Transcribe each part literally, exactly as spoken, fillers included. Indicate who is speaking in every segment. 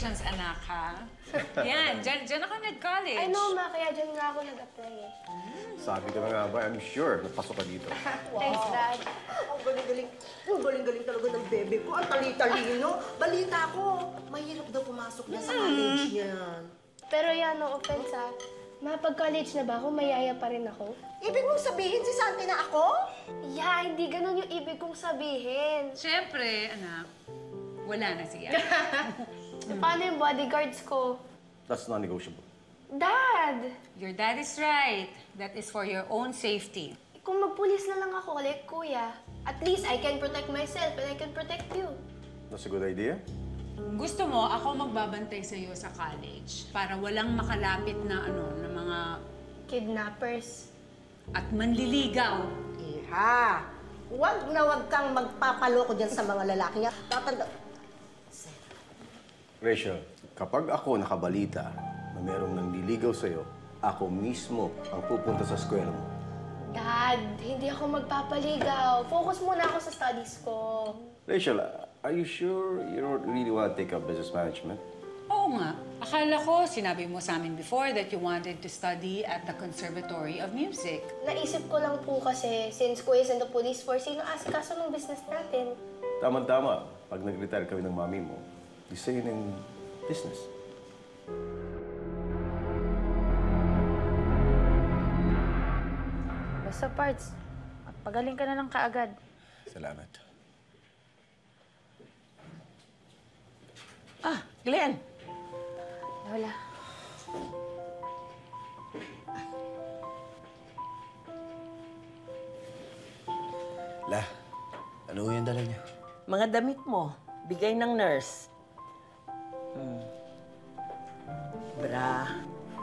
Speaker 1: Congratulations, anak, ha? Yan, dyan, dyan ako nag-college.
Speaker 2: I know, ma. Kaya dyan nga ako nag-apply, eh.
Speaker 3: Sabi ko na nga ba, I'm sure napasok ka dito.
Speaker 2: Wow. Thanks, Dad.
Speaker 4: Ang galing-galing. Ang galing-galing talaga ng bebe ko. Ang tali-talino. Balita ko, mahirap daw pumasok na sa college niyan.
Speaker 2: Pero yan, no offense, ha. Ma, pag-college na ba ako, mayaya pa rin ako?
Speaker 4: Ibig mong sabihin si Santi na ako?
Speaker 2: Yeah, hindi ganun yung ibig kong sabihin.
Speaker 1: Siyempre, anak, wala na siya.
Speaker 2: So, paano yung bodyguards ko?
Speaker 3: That's non-negotiable.
Speaker 2: Dad!
Speaker 1: Your dad is right. That is for your own safety.
Speaker 2: Kung magpulis na lang ako ulit, kuya, at least I can protect myself and I can protect you.
Speaker 3: That's a good idea.
Speaker 1: Gusto mo, ako magbabantay sa'yo sa college para walang makalapit na ano, na mga...
Speaker 2: Kidnappers.
Speaker 1: At manliligaw.
Speaker 4: Iha! Huwag na huwag kang magpapaloko dyan sa mga lalaki niya. Tatanda...
Speaker 3: Rachel, kapag ako nakabalita na merong nanliligaw sa'yo, ako mismo ang pupunta sa eskwela mo.
Speaker 2: Dad, hindi ako magpapaligaw. Focus muna ako sa studies ko.
Speaker 3: Rachel, are you sure you don't really want to take up business management?
Speaker 1: Oo nga. Akala ko, sinabi mo sa amin before that you wanted to study at the Conservatory of Music.
Speaker 2: Naisip ko lang po kasi, since Kuya is in the police force, sino asikaso ng business natin?
Speaker 3: Tama-tama. Pag nag-retire kami ng mami mo, di sa'yo ng business.
Speaker 5: Basta, Parts, pagaling ka na lang kaagad.
Speaker 3: Salamat.
Speaker 6: Ah, Glenn!
Speaker 5: Lola.
Speaker 7: La, ano yung dala niya?
Speaker 6: Mga damit mo, bigay ng nurse. Hmm. Bra.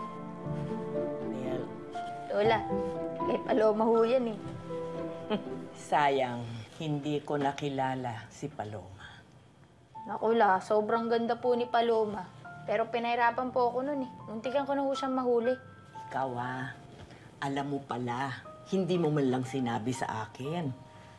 Speaker 6: Well,
Speaker 5: Lola, kay Paloma ho yan eh.
Speaker 6: sayang, hindi ko nakilala si Paloma.
Speaker 5: Naku la, sobrang ganda po ni Paloma. Pero pinahirapan po ako nun eh. Muntikan ko na ho siyang mahuli.
Speaker 6: Ikaw ah, alam mo pala, hindi mo man lang sinabi sa akin.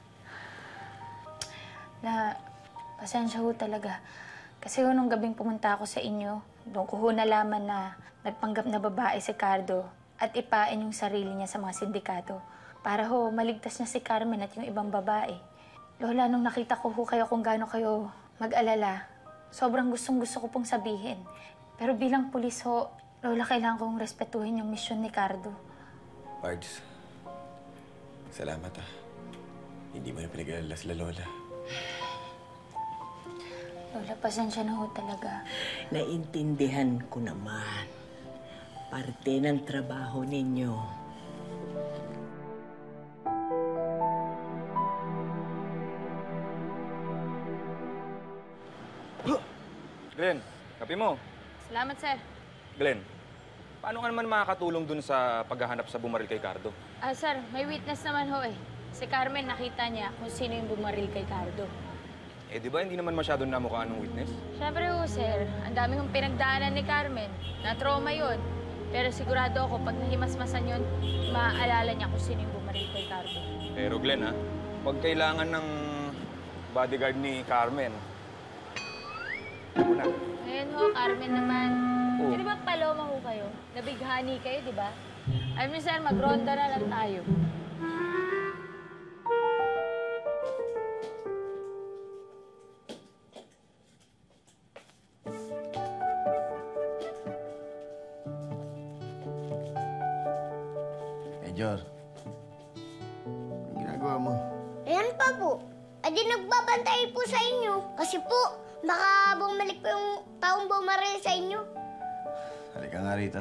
Speaker 5: La, pasensya ho talaga. Kasi ho nung gabing pumunta ako sa inyo, doon ko ho nalaman na nagpanggap na babae si Cardo at ipain yung sarili niya sa mga sindikato para ho maligtas niya si Carmen at yung ibang babae. Lola, nung nakita ko ho kayo kung gaano kayo mag-alala, sobrang gustong-gusto ko pong sabihin. Pero bilang pulis ho, Lola, kailangan kong respetuhin yung misyon ni Cardo.
Speaker 7: Pards, salamat ah. Hindi mo na pinag-alala sila, Lola.
Speaker 5: Lola, pasensya na ho talaga.
Speaker 6: Naintindihan ko naman. Parte ng trabaho ninyo.
Speaker 8: Glenn, kape mo.
Speaker 5: Salamat, sir.
Speaker 8: Glenn, paano ka naman makakatulong dun sa paghahanap sa bumaril kay Cardo?
Speaker 5: Ah, sir, may witness naman ho eh. Si Carmen nakita niya kung sino yung bumaril kay Cardo.
Speaker 8: Eh, di ba hindi naman masyadong namukhaan ng witness?
Speaker 5: Siyempre ho, sir. Ang dami kong pinagdaanan ni Carmen. Na-trauma yun. Pero sigurado ako, pag nahimasmasan yun, maaalala niya kung sino yung bumaril kay Cardo.
Speaker 8: Pero Glenn, ha? Pag kailangan ng bodyguard ni Carmen, muna.
Speaker 5: Ngayon ho, Carmen naman.
Speaker 8: Oh.
Speaker 5: Di ba Paloma ho kayo? Nabighani kayo, di ba? Alam niyo, sir, magronda na lang tayo.
Speaker 7: Major, ang ginagawa mo?
Speaker 9: Ayan pa po. Adi nagbabantay po sa inyo. Kasi po, baka bumalik po yung taong bumaril sa inyo.
Speaker 7: Halika nga rito.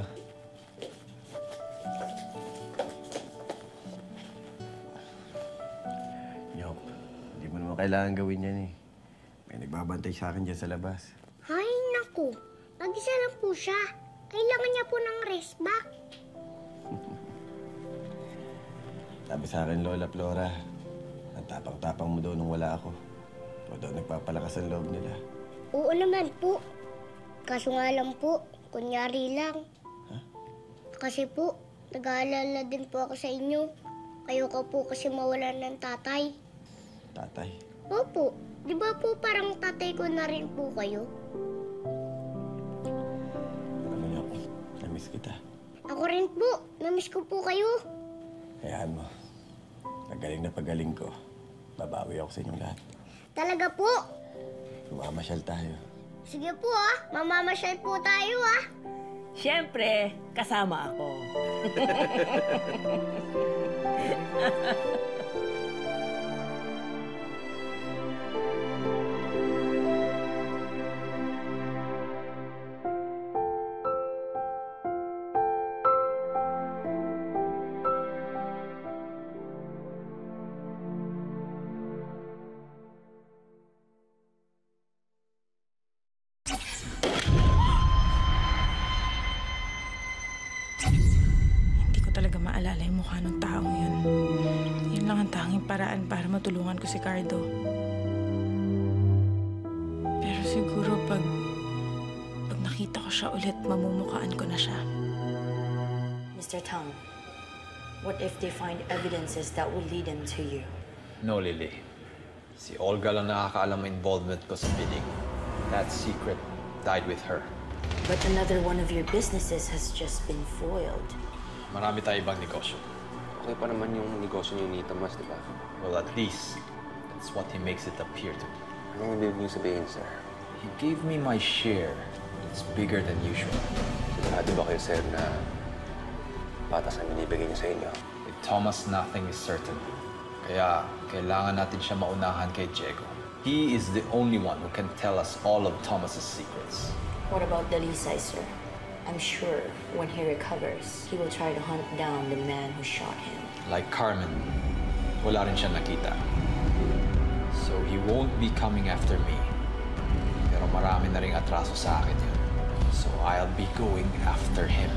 Speaker 7: Yok, hindi mo naman kailangan gawin yan eh. May nagbabantay sa akin dyan sa labas.
Speaker 9: Ay, naku. Mag-isa lang po siya. Kailangan niya po ng rest back.
Speaker 7: Sabi sa akin, Lola Flora, ang tapang-tapang mo daw nung wala ako. Ikaw daw nagpapalakas ang loob nila.
Speaker 9: Oo naman po. Kaso nga lang po, kunyari lang.
Speaker 7: Ha?
Speaker 9: Kasi po, nag-aalala din po ako sa inyo. Ayoko po kasi mawalan ng tatay.
Speaker 7: Tatay?
Speaker 9: Opo. Di ba po parang tatay ko na rin po kayo?
Speaker 7: Namiss kita.
Speaker 9: Ako rin po. Namiss ko po kayo.
Speaker 7: Hayaan mo. Pagaling na pagaling ko. Babawi ako sa inyong lahat.
Speaker 9: Talaga po.
Speaker 7: Mamamasyal tayo.
Speaker 9: Sige po ah. Mamamasyal po tayo ah.
Speaker 6: Siyempre, kasama ako.
Speaker 10: Hindi ko talaga maalala yung mukha ng taong yun. Yun lang ang tanging paraan para matulungan ko si Cardo. Pero siguro pag, pag nakita ko siya ulit, mamumukaan ko na siya.
Speaker 11: Mister Tang, what if they find evidences that will lead them to you?
Speaker 12: No, Lily. Si Olga lang nakakaalam ang involvement ko sa bidding. That secret died with her.
Speaker 11: But another one of your businesses has just been foiled.
Speaker 12: Marami tayo ibang negosyo.
Speaker 13: Okay pa naman yung negosyo niyo ni Tomas, di ba?
Speaker 12: Well, at least, that's what he makes it appear to be.
Speaker 13: Anong ibig niyo sabihin, sir?
Speaker 12: He gave me my share, but it's bigger than usual.
Speaker 13: Sigurado ba kayo, sir, na patas ang binibigay niya sa inyo?
Speaker 12: With Thomas, nothing is certain. Kaya, kailangan natin siya maunahan kay Diego. He is the only one who can tell us all of Thomas's secrets.
Speaker 11: What about Dalisay, sir? I'm sure when he recovers, he will try to hunt down the man who shot him.
Speaker 12: Like Carmen, wala rin siya nakita. So he won't be coming after me. Pero marami na ring atraso sa akin yun. So I'll be going after him.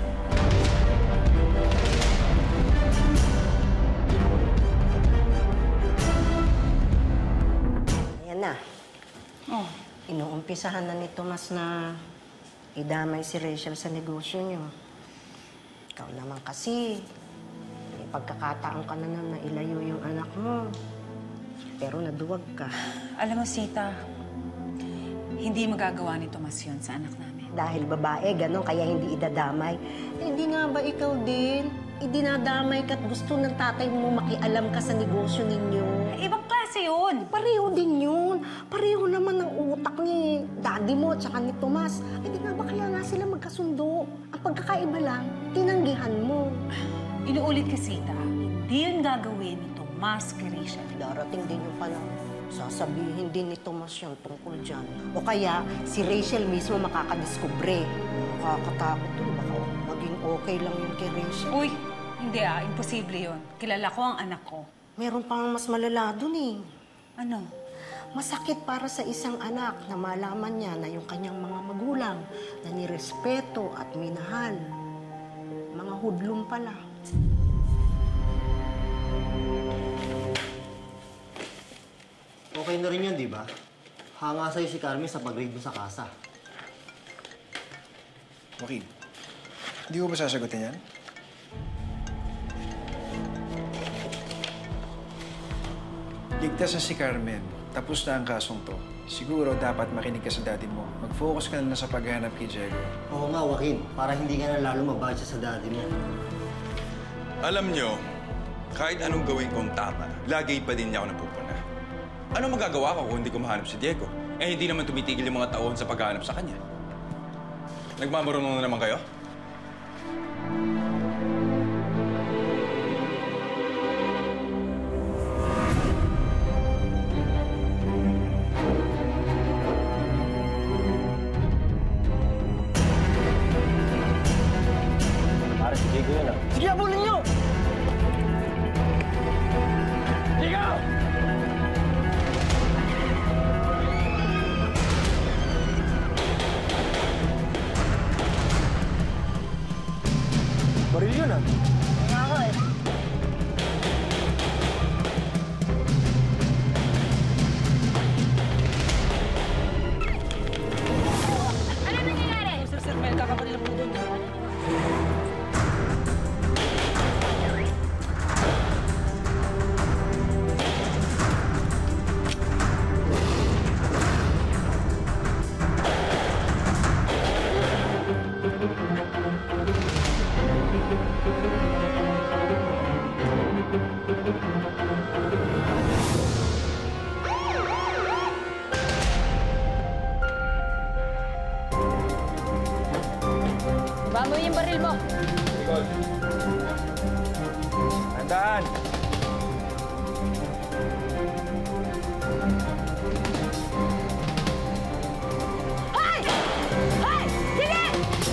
Speaker 4: Ayan na.
Speaker 1: Oh.
Speaker 4: Inuumpisahan na ni Tomas na idamay si Rachel sa negosyo niyo. Ikaw naman kasi, may pagkakataon ka na na ilayo yung anak mo. Pero naduwag ka.
Speaker 1: Alam mo, Sita, hindi magagawa ni Tomas yun sa anak namin.
Speaker 4: Dahil babae, gano'n, kaya hindi idadamay. Eh, hindi nga ba ikaw din? Idinadamay ka't gusto ng tatay mo makialam ka sa negosyo ninyo.
Speaker 1: Ibang klase yun.
Speaker 4: Pareho din yun. Pareho naman ang utak ni daddy mo at saka ni Tomas. Hindi nga ba kaya nga sila magkasundo? Ang pagkakaiba lang, tinanggihan mo.
Speaker 1: Inuulit ka, Sita, hindi yun gagawin ni Tomas kay Rachel.
Speaker 4: Darating din yung panahon. Sasabihin din ni Tomas yan tungkol dyan. O kaya, si Rachel mismo makakadiskubre. Nakakatakot yun. Baka maging okay lang yun kay Rachel.
Speaker 1: Uy, hindi ah. Imposible yun. Kilala ko ang anak ko.
Speaker 4: Meron pang mas malala dun eh.
Speaker 1: Ano?
Speaker 4: Masakit para sa isang anak na malaman niya na yung kanyang mga magulang na nirespeto at minahal. Mga hudlum pala.
Speaker 14: Okay na rin yun, di ba? Hanga sa'yo si Carmen sa pag-raid mo sa kasa.
Speaker 15: Joaquin, hindi ko ba sasagutin yan? Ligtas na si Carmen. Tapos na ang kasong to. Siguro dapat makinig ka sa daddy mo. Mag-focus ka na lang sa paghahanap kay Diego.
Speaker 14: Oo nga, Joaquin. Para hindi ka na lalo mabadya sa daddy mo.
Speaker 16: Alam nyo, kahit anong gawin kong tama, lagi pa din niya ako napupuna. Ano magagawa ko kung hindi ko mahanap si Diego? Eh, hindi naman tumitigil yung mga taon sa paghahanap sa kanya. Nagmamarunong na naman kayo?
Speaker 14: Para si Diego yun, ah. Sige, abulin nyo! Diego! Baril yun, ah.
Speaker 9: Nga ako eh.
Speaker 5: Ano nangyayari?
Speaker 10: Sir, sir, may kakapanila po doon.
Speaker 14: Thank you.
Speaker 5: Baba mo yung baril mo.
Speaker 8: Likod. Tandaan.
Speaker 5: Hoy! Hoy! Sige!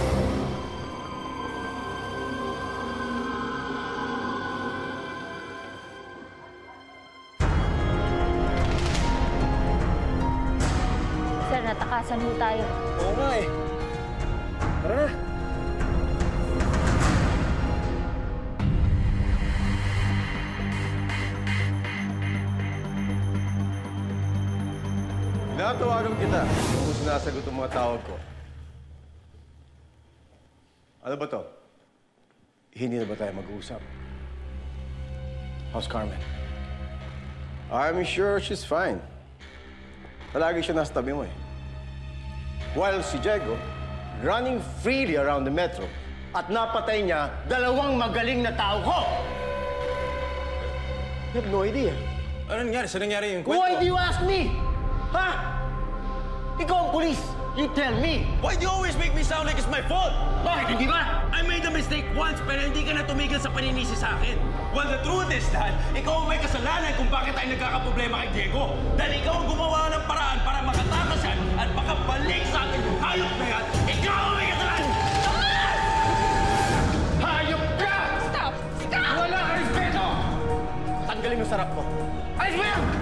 Speaker 5: Sir, natakasan mo tayo.
Speaker 15: Oo nga eh. Tara na.
Speaker 3: Tinatawagan kita kung sinasagot ang mga tawag ko. Ano ba to? Hindi na ba tayo mag-uusap? How's Carmen? I'm sure she's fine. Palagi siya nasa tabi mo eh. While si Diego, running freely around the metro, at napatay niya dalawang magaling na tao ko! You have no idea.
Speaker 16: Ano nangyari? Saan nangyari yung kwento?
Speaker 14: Why do you ask me? Ha? Ikaw ang police. You tell me.
Speaker 7: Why do you always make me sound like it's my fault?
Speaker 14: Bakit hindi ba?
Speaker 7: I made a mistake once, pero hindi ka na tumigil sa paninisi sa akin. Well, the truth is that ikaw ang may kasalanan kung bakit tayo nagkakaproblema kay Diego. Dahil ikaw ang gumawa ng paraan para makatakas yan at makabalik sa akin yung hayop na yan. Ikaw ang may kasalanan!
Speaker 14: Hayop ka!
Speaker 5: Stop! Stop!
Speaker 14: Wala ka respeto!
Speaker 3: Tanggalin mo sarap ko.
Speaker 14: Alis mo yan!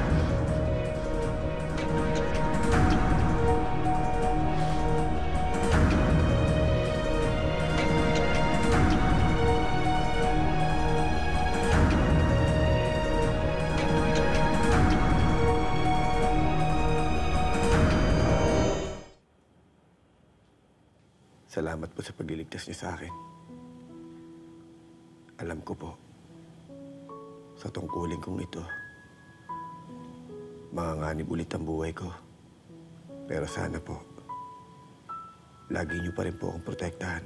Speaker 3: Salamat po sa pagliligtas niyo sa akin. Alam ko po, sa tungkulin kong ito, manganganib ulit ang buhay ko. Pero sana po, lagi niyo pa rin po akong protektahan.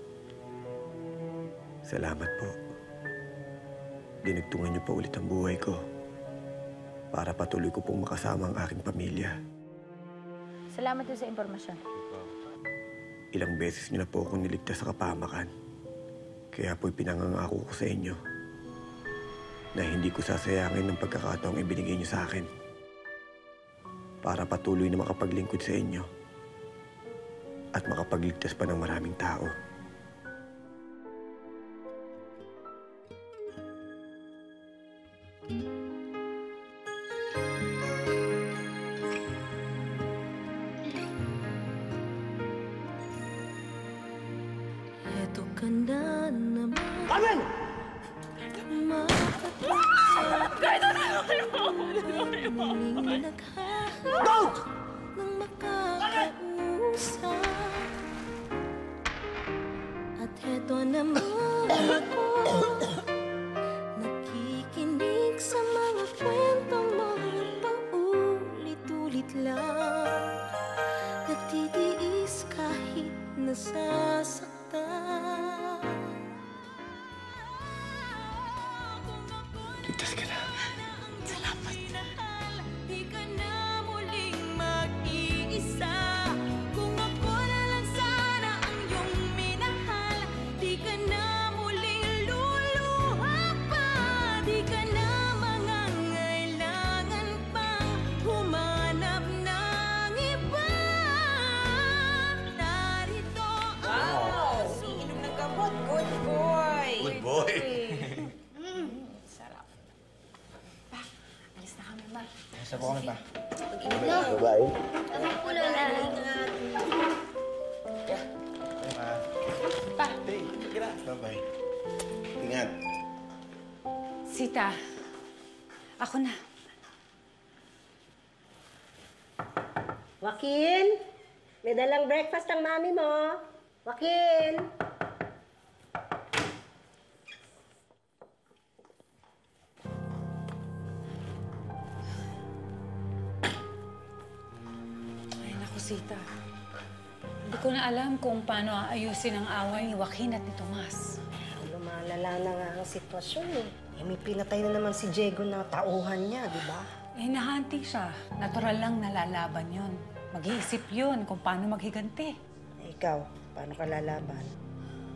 Speaker 3: Salamat po. Dinugtungan niyo pa ulit ang buhay ko para patuloy ko pong makasama ang aking pamilya.
Speaker 5: Salamat din sa impormasyon.
Speaker 3: Ilang beses niyo na po akong niligtas sa kapamakan. Kaya po'y pinangangako ko sa inyo na hindi ko sasayangin ng pagkakataong ibinigay niyo sa akin para patuloy na makapaglingkod sa inyo at makapagligtas pa ng maraming tao.
Speaker 17: Eto ka na naman.
Speaker 14: Carmen!
Speaker 17: Don't! Nang makakausap. At eto naman ako, nakikinig sa mga kwentong mga paulit-ulit lang. Nagtitiis kahit nasasaktan.
Speaker 3: Ligtas ka na.
Speaker 17: Salamat. Di ka na muling mag-iisa. Kung ako na lang sana ang iyong minahal, di ka na muling luluha pa. Di ka na mangangailangan pang humanap ng iba. Narito
Speaker 18: Wow! Iinom ng gamot. Good boy!
Speaker 7: Good boy!
Speaker 18: Sarap. Pa, alis na kami, ma.
Speaker 15: Isa po kami pa.
Speaker 18: Mag-ingat na.
Speaker 3: Bye-bye.
Speaker 9: Ako po na lang.
Speaker 18: Pa.
Speaker 3: Bye-bye. Ingat.
Speaker 1: Sita, ako na.
Speaker 4: Joaquin, may dalang breakfast ang mami mo. Joaquin!
Speaker 1: Ay, naku, Sita. Hindi ko na alam kung paano aayusin ang away ni Joaquin at ni Tomas.
Speaker 4: Lumalala na nga ang sitwasyon eh. Eh, may pinatay na naman si Diego na tauhan niya, di ba?
Speaker 1: Eh, nahanti siya. Natural lang nalalaban yun. Mag-iisip yun kung paano maghiganti.
Speaker 4: Eh, ikaw, paano ka lalaban?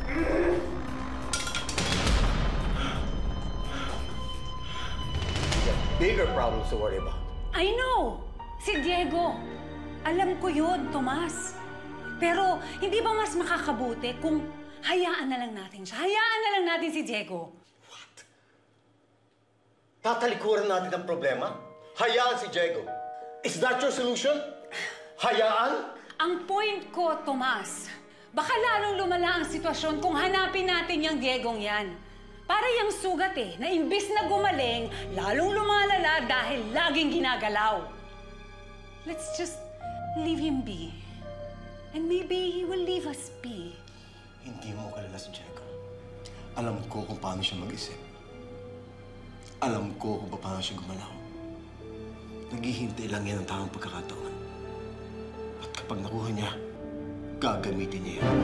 Speaker 14: Bigger problems to worry about.
Speaker 1: I know! Si Diego. Alam ko yun, Tomas. Pero hindi ba mas makakabuti kung hayaan na lang natin siya? Hayaan na lang natin si Diego.
Speaker 14: What? Tatalikuran natin ang problema? Hayaan si Diego. Is that your solution? Hayaan?
Speaker 1: Ang point ko, Tomas, baka lalong lumala ang sitwasyon kung hanapin natin yung Diegong yan. Para yung sugat eh, na imbis na gumaling, lalong lumalala dahil laging ginagalaw. Let's just leave him be. And maybe he will leave us be.
Speaker 3: Hindi mo kalala si Diego. Alam ko kung paano siya mag-isip. Alam ko kung paano siya gumalaw. Naghihintay lang yan ang tamang pagkakataon. At kapag nakuha niya, gagamitin niya yan.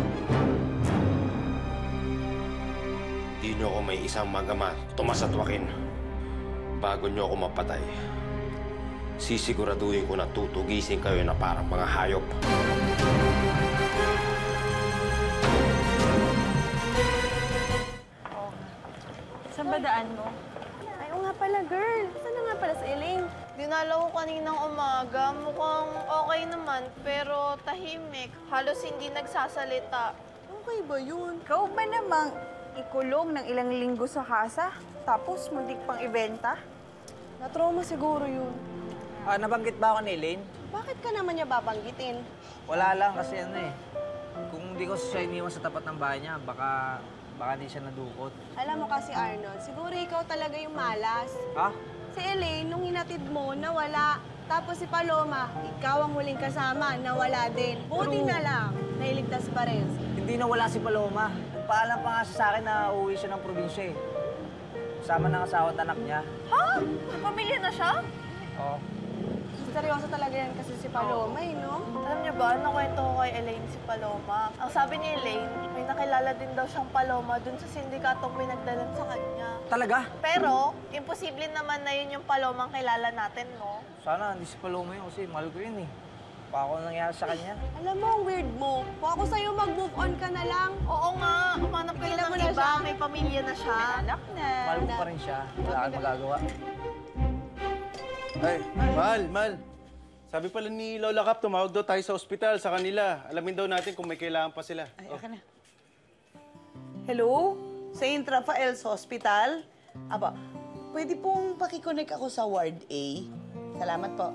Speaker 13: Di niyo ako may isang magama, Tomas at Joaquin. Bago niyo ako mapatay, sisiguraduhin ko na tutugisin kayo na parang mga hayop.
Speaker 18: Oh. Saan ba daan mo?
Speaker 2: Ay, oo nga pala, girl. Saan na nga pala si Elaine? Dinala ko kaninang umaga. Mukhang okay naman, pero tahimik. Halos hindi nagsasalita.
Speaker 18: Okay ba yun? Ikaw ba namang ikulong ng ilang linggo sa kasa, tapos muntik pang ibenta?
Speaker 2: Na-trauma siguro yun.
Speaker 19: Ah, nabanggit ba ako ni Elaine?
Speaker 2: Bakit ka naman niya babanggitin?
Speaker 19: Wala lang kasi ano eh. Kung hindi ko siya iniwan sa tapat ng bahay niya, baka, baka hindi siya nadukot.
Speaker 2: Alam mo kasi, Arnold, siguro ikaw talaga yung malas.
Speaker 19: Ha?
Speaker 2: Si Elaine, nung hinatid mo, nawala. Tapos si Paloma, ikaw ang huling kasama, nawala din. Buti
Speaker 19: True.
Speaker 2: na lang, nailigtas pa rin.
Speaker 19: Hindi nawala si Paloma. Nagpaalam pa nga siya sa akin na uuwi siya ng probinsya eh. Kasama ng asawa at anak niya.
Speaker 2: Ha? May pamilya na siya?
Speaker 19: Oo.
Speaker 2: Seryoso talaga yan kasi si Paloma eh, no?
Speaker 20: Alam niyo ba, nakwento ko kay Elaine si Paloma. Ang sabi ni Elaine, may nakilala din daw siyang Paloma dun sa sindikatong pinagdalan sa kanya.
Speaker 19: Talaga?
Speaker 20: Pero, imposible naman na yun yung Paloma ang kilala natin, no?
Speaker 19: Sana hindi si Paloma yun kasi mahal ko yun eh. Pa ako nangyari sa kanya.
Speaker 2: Alam mo, ang weird mo. Kung ako sa'yo, mag-move on ka na lang.
Speaker 20: Oo nga, umanap ka lang ng iba, siya. May pamilya na siya. May anak na.
Speaker 19: Mahal ko pa rin siya. Wala kang magagawa.
Speaker 3: Ay, Mal, Mal. Sabi pala ni Lola Cap, tumawag daw tayo sa ospital sa kanila. Alamin daw natin kung may kailangan pa sila.
Speaker 18: Ay, oh. na. Hello? Saint Rafael's Hospital? Aba, pwede pong pakiconnect ako sa Ward A? Salamat po.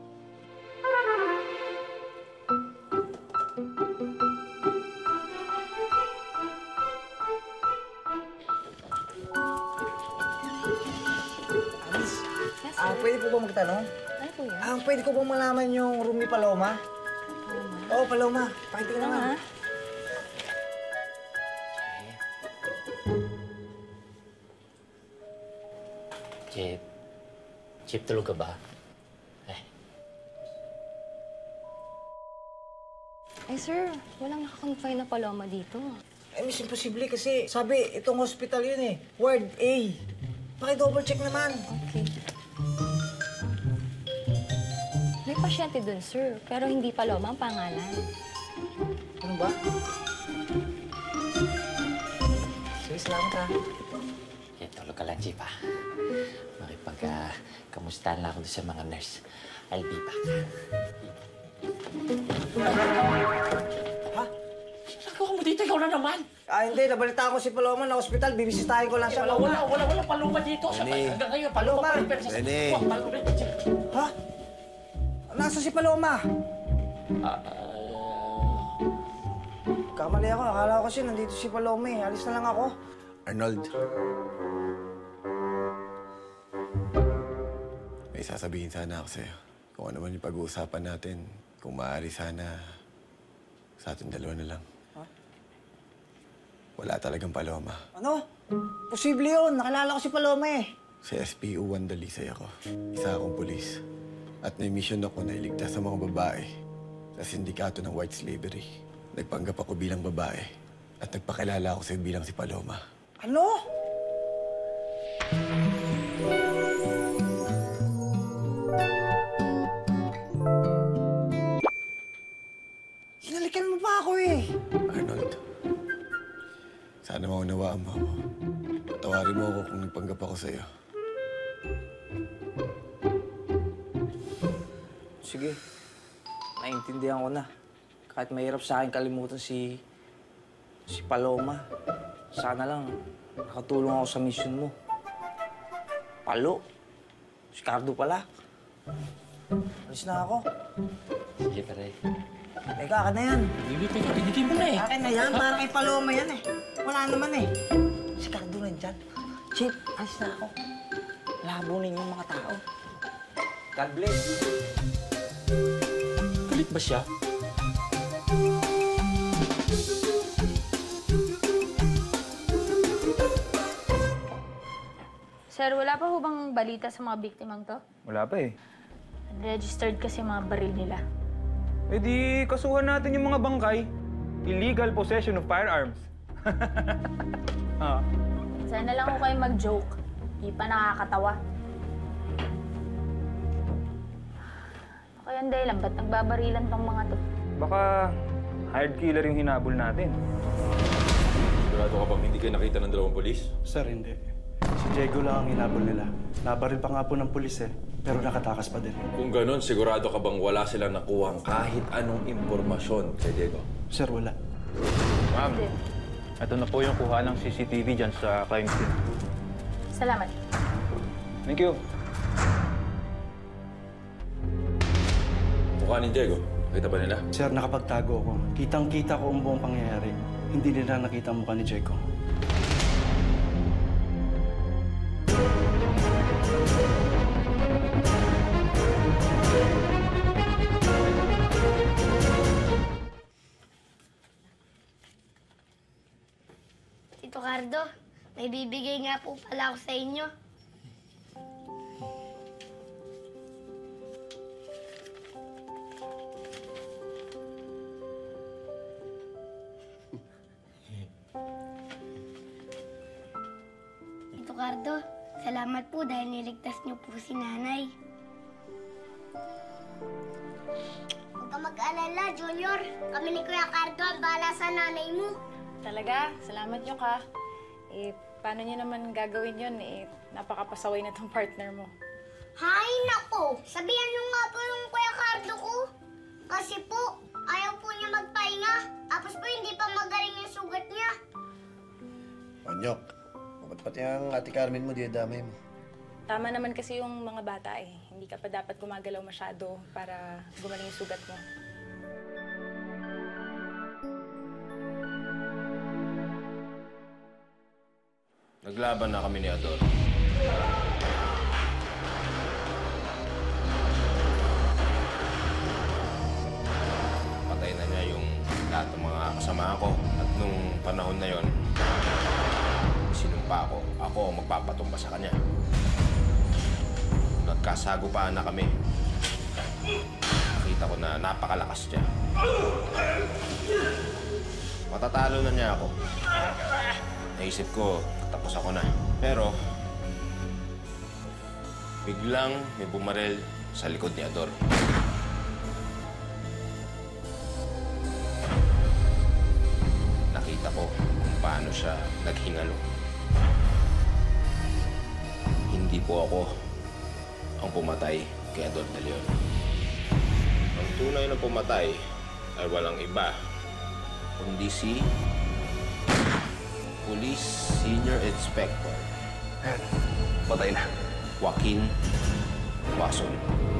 Speaker 19: Miss, ah, pwede po ba magtanong?
Speaker 5: Ano po yan?
Speaker 19: Ah, pwede ko bang malaman yung room ni Paloma? Paloma? Oo, Paloma. Pakitin ka naman.
Speaker 21: Chip. Chip, tulog ka ba? Eh.
Speaker 11: Ay, sir, walang nakakonfine na Paloma dito.
Speaker 19: Eh, Miss, imposible kasi sabi, itong hospital yun eh. Ward A. Paki-double check naman.
Speaker 11: Okay. May pasyente dun, sir. Pero hindi Paloma ang pangalan.
Speaker 19: Ano ba? Sige, salamat ha.
Speaker 21: Okay, tulog ka lang, Chip, ha? Makipag-kamustahan lang ako doon sa mga nurse. I'll be back.
Speaker 19: Ha?
Speaker 21: Nagawa mo dito? Ikaw na naman!
Speaker 19: Ah, hindi. Nabalitaan ko si Paloma na hospital. Bibisitahin ko lang siya.
Speaker 21: Wala, wala, wala, wala Paloma dito.
Speaker 19: Rene.
Speaker 21: Hanggang ngayon, Paloma pa rin. Pero sa
Speaker 19: Rene.
Speaker 21: Wah, Paloma.
Speaker 19: Ha? Nasa si Paloma?
Speaker 21: Ah,
Speaker 19: Kamali ako. Akala ko kasi nandito si Paloma eh. Alis na lang ako.
Speaker 3: Arnold. May sasabihin sana ako sa'yo. Kung ano man yung pag-uusapan natin, kung maaari sana, sa ating dalawa na lang.
Speaker 19: Ha?
Speaker 3: Wala talagang Paloma.
Speaker 19: Ano? Posible yun. Nakilala ko si Paloma eh.
Speaker 3: Sa S P U one Dalisay ako. Isa akong pulis. At may mission ako na iligtas sa mga babae sa sindikato ng white slavery. Nagpanggap ako bilang babae at nagpakilala ako sa'yo bilang si Paloma.
Speaker 19: Ano? Hinalikan mo pa ako eh.
Speaker 3: Arnold,
Speaker 14: Sana maunawaan mo ako. Patawarin mo ako kung nagpanggap ako sa'yo.
Speaker 19: Sige. Naintindihan ko na. Kahit mahirap sa akin kalimutan si... si Paloma. Sana lang nakatulong ako sa mission mo. Palo? Si Cardo pala. Alis na ako.
Speaker 21: Sige, pare.
Speaker 19: Teka, akin na yan.
Speaker 21: Bibi, teka, binigay mo na eh.
Speaker 19: Akin na yan, para kay Paloma yan eh. Wala naman eh. Si Cardo nandyan. Chip, alis na ako. Labo ninyong mga tao. God bless.
Speaker 21: Galit ba siya?
Speaker 5: Sir, wala pa ho bang balita sa mga biktimang to?
Speaker 8: Wala pa eh.
Speaker 5: Unregistered kasi mga baril nila.
Speaker 8: Eh di, kasuhan natin yung mga bangkay. Illegal possession of firearms. ah.
Speaker 5: Sana lang ho kayo mag-joke. Di pa nakakatawa. Ano kaya ang dahilan? Ba't nagbabarilan tong mga to?
Speaker 8: Baka hired killer yung hinabol natin.
Speaker 16: Sigurado ka bang hindi kayo nakita ng dalawang polis?
Speaker 6: Sir, hindi. Si Diego lang ang hinabol nila. Nabaril pa nga po ng pulis eh, pero nakatakas pa din.
Speaker 16: Kung ganun, sigurado ka bang wala silang nakuhang kahit anong impormasyon kay Diego?
Speaker 6: Sir, wala.
Speaker 8: Ma'am, ito na po yung kuha ng C C T V dyan sa crime scene.
Speaker 5: Salamat.
Speaker 8: Thank you.
Speaker 16: Mukha ni Diego, nakita ba nila?
Speaker 6: Sir, nakapagtago ako. Kitang-kita ko ang buong pangyayari. Hindi nila nakita ang mukha ni Diego.
Speaker 9: Tito Cardo, may bibigay nga po pala ako sa inyo. Tito Cardo, salamat po dahil niligtas niyo po si Nanay. Huwag ka mag-alala, Junior. Kami ni Kuya Cardo ang bahala sa nanay mo.
Speaker 10: Talaga? Salamat nyo ka. Eh, paano nyo naman gagawin yun? Eh, napakapasaway na tong partner mo.
Speaker 9: Hay, nako! Sabihan nyo nga po yung Kuya Cardo ko. Kasi po, ayaw po niya magpahinga. Tapos po, hindi pa magaling yung sugat niya.
Speaker 14: Onyok, ba't pati ang ate Carmen mo, di damay mo?
Speaker 10: Tama naman kasi yung mga bata eh. Hindi ka pa dapat gumagalaw masyado para gumaling yung sugat mo.
Speaker 13: Naglaban na kami ni Ador. Patay na niya yung lahat ng mga kasama ko. At nung panahon na yon, sinumpa ko. Ako ang magpapatumba sa kanya. Nagkasagupaan na kami. Nakita ko na napakalakas niya. Matatalo na niya ako. Naisip ko, tapos ako na. Pero, biglang may bumarel sa likod ni Ador. Nakita ko kung paano siya naghingalo. Hindi po ako ang pumatay kay Ador de Leon. Ang tunay na pumatay ay walang iba, kundi si Police Senior Inspector.
Speaker 6: Ayan, patay na.
Speaker 13: Joaquin Wason.